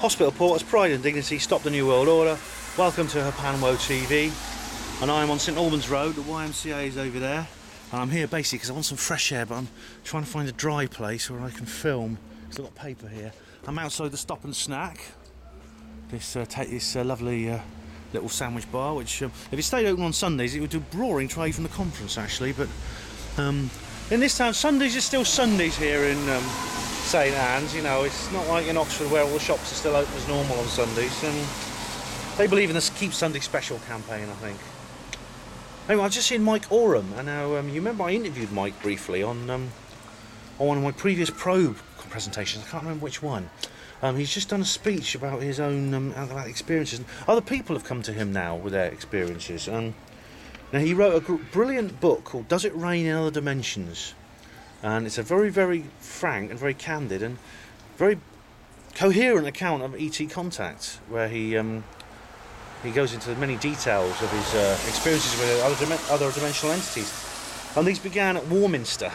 Hospital Porters, Pride and Dignity, Stop the New World Order. Welcome to Hapanwo TV. And I'm on St Albans Road, the YMCA is over there. And I'm here basically because I want some fresh air, but I'm trying to find a dry place where I can film. Because I've got paper here. I'm outside the Stop and Snack. This lovely little sandwich bar, which if it stayed open on Sundays, it would do roaring trade from the conference actually. But in this town, Sundays is still Sundays here in St Anne's. You know, it's not like in Oxford where all the shops are still open as normal on Sundays. They believe in this Keep Sunday Special campaign, I think. Anyway, I've just seen Mike Oram, and now you remember I interviewed Mike briefly on one of my previous probe presentations. I can't remember which one. He's just done a speech about his own about experiences. And other people have come to him now with their experiences. Now he wrote a brilliant book called "Does It Rain in Other Dimensions?" And it's a very, very frank and very candid and very coherent account of ET contact, where he goes into many details of his experiences with other dimensional entities. And these began at Warminster.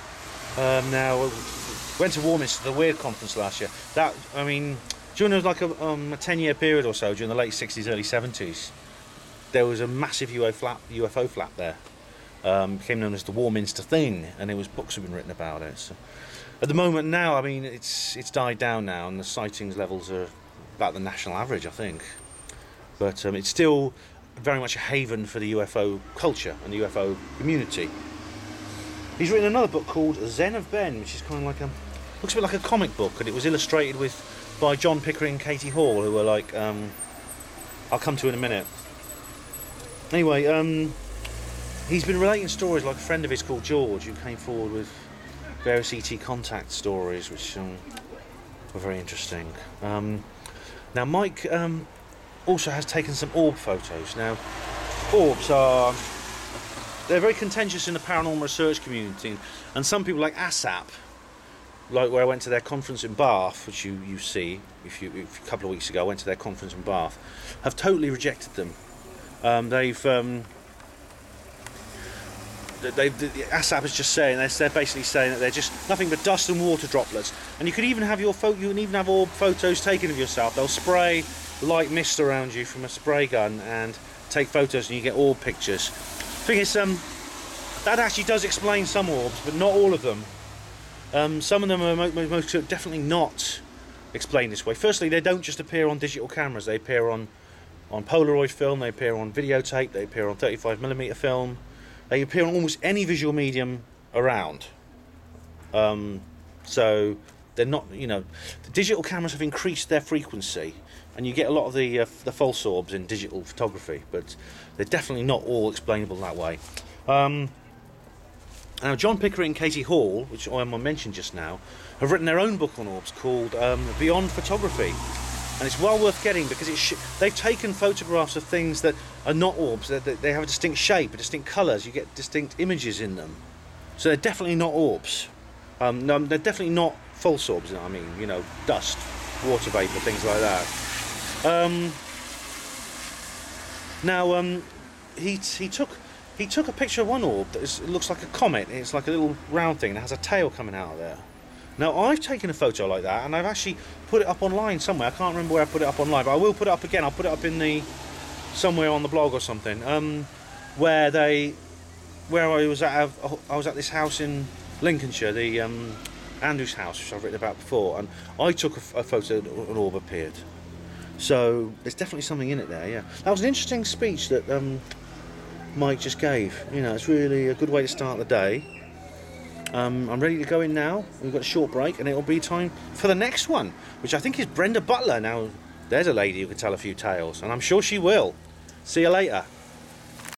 Now, went to Warminster, the Weird Conference last year. During like a 10-year period or so, during the late 60s, early 70s, there was a massive UFO flap there. Became known as the Warminster thing, and books have been written about it. So, at the moment now, I mean, it's died down now, and the sightings levels are about the national average, I think. But it's still very much a haven for the UFO culture and the UFO community. He's written another book called Zen of Ben, which is kind of like looks a bit like a comic book, and it was illustrated by John Pickering and Katie Hall, who were like, I'll come to in a minute. Anyway, he's been relating stories like a friend of his called George, who came forward with various ET contact stories, which were very interesting. Now, Mike also has taken some orb photos. Now, orbs they're very contentious in the paranormal research community, and some people like ASAP, like where I went to their conference in Bath, which you see a couple of weeks ago, I went to their conference in Bath, have totally rejected them. ASAP is just saying they're basically saying that they're just nothing but dust and water droplets, and you can even have orb photos taken of yourself. They'll spray light mist around you from a spray gun and take photos, and you get orb pictures. Thing is, that actually does explain some orbs, but not all of them. Some of them are most definitely not explained this way. Firstly, they don't just appear on digital cameras. They appear on Polaroid film, they appear on videotape, they appear on 35mm film. They appear on almost any visual medium around. So they're not, the digital cameras have increased their frequency, and you get a lot of the false orbs in digital photography, but they're definitely not all explainable that way. Now, John Pickering and Katie Hall, which I mentioned just now, have written their own book on orbs called Beyond Photography, and it's well worth getting because they've taken photographs of things that are not orbs. They have a distinct shape, a distinct colours. You get distinct images in them, so they're definitely not orbs. No, they're definitely not false orbs. I mean, dust, water vapour, things like that. He took a picture of one orb that it looks like a comet. It's like a little round thing that has a tail coming out of there. Now, I've taken a photo like that, and I've actually put it up online somewhere. I can't remember where I put it up online, but I will put it up again. I'll put it up in somewhere on the blog or something. Where I was at this house in Lincolnshire, the Andrews house, which I've written about before, and I took a photo that an orb appeared. So there's definitely something in it there. Yeah, that was an interesting speech that Mike just gave. It's really a good way to start the day. I'm ready to go in now. We've got a short break, and it'll be time for the next one, which I think is Brenda Butler. Now, there's a lady who can tell a few tales, and I'm sure she will. See you later.